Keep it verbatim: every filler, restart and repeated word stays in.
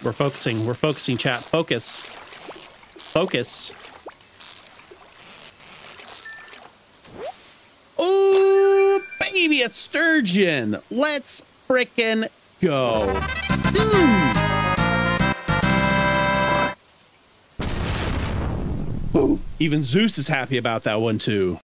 We're focusing. We're focusing, chat. Focus. Focus. Oh, baby, it's Sturgeon. Let's frickin' go. Hmm. Ooh, even Zeus is happy about that one, too.